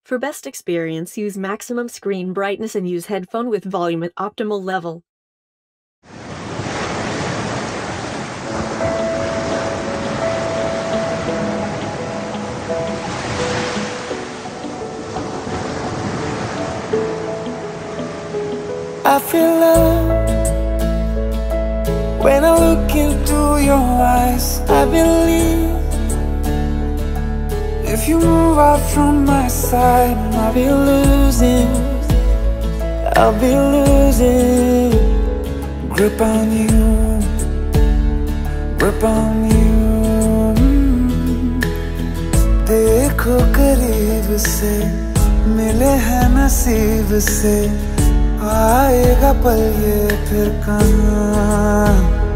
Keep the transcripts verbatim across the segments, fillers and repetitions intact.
For best experience, use maximum screen brightness and use headphone with volume at optimal level. I feel love when I look into your eyes. I believe if you move out from my side, I'll be losing, I'll be losing grip on you, grip on you. देखो करीब से, मिले हैं नसीब से, आएगा पल ये फिर कहाँ।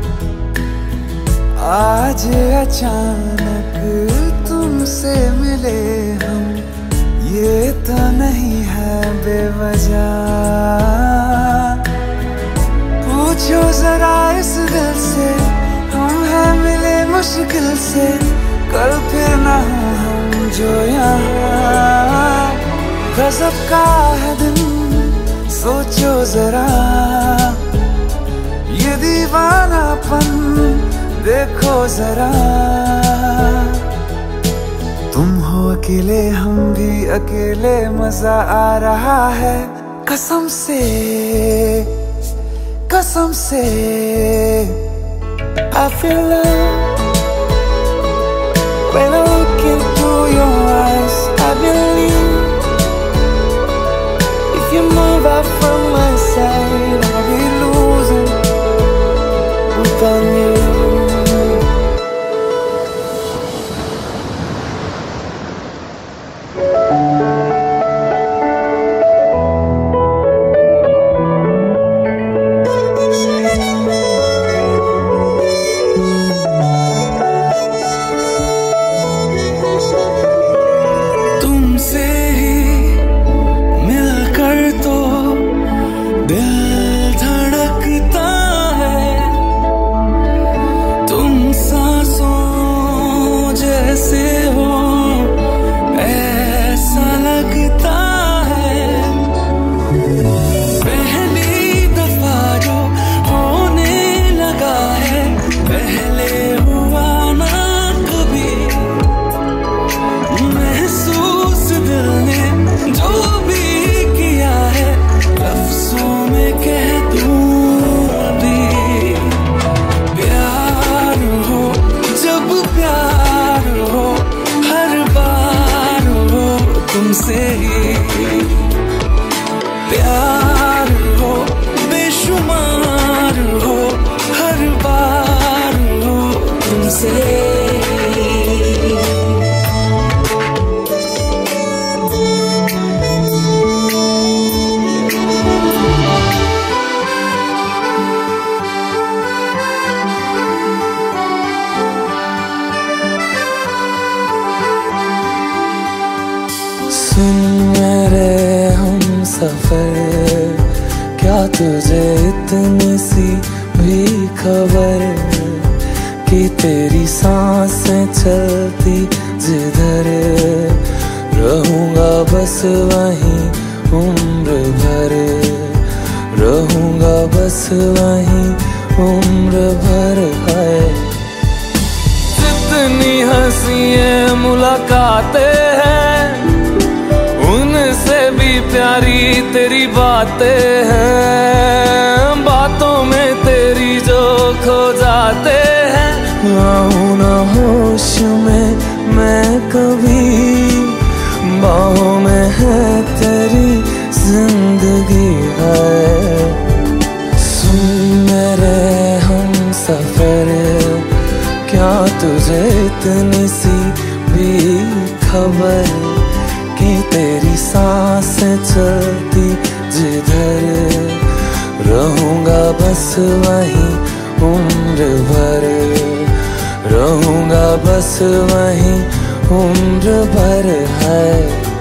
आज अचानक तुमसे मिले हम, ये तो नहीं है बेवजह। पूछो जरा इस दिल से, हम हैं मिले मुश्किल से, कल फिर ना हो हम जो यहाँ। गजब का है दिन, सोचो जरा ये दीवानापन, देखो जरा। तुम हो अकेले, हम भी अकेले, मजा आ रहा है कसम से, कसम से। I feel love when I look into your eyes. I believe if you move out from my side, I'll be losing grip on you. तुमसे प्यार हो, बेशुमार हो, हर बार हो तुमसे। सुन मेरे हम सफर, क्या तुझे इतनी सी भी खबर कि तेरी सांसें चलती जिधर, रहूंगा बस वहीं उम्र भर, रहूंगा बस वहीं उम्र भर। है जितनी हंसियां मुलाकातें हैं, उनसे भी प्यारी तेरी बातें हैं, बातों में तेरी जो खो जाते हैं। आऊं ना होश में मैं कभी, बाहों में है तेरी जिंदगी है। सुन मेरे हम सफर, क्या तुझे इतनी सी भी खबर कि तेरी सांसें चलती जिधर, रहूंगा बस वहीं उम्र भर, रहूंगा बस वहीं उम्र भर। है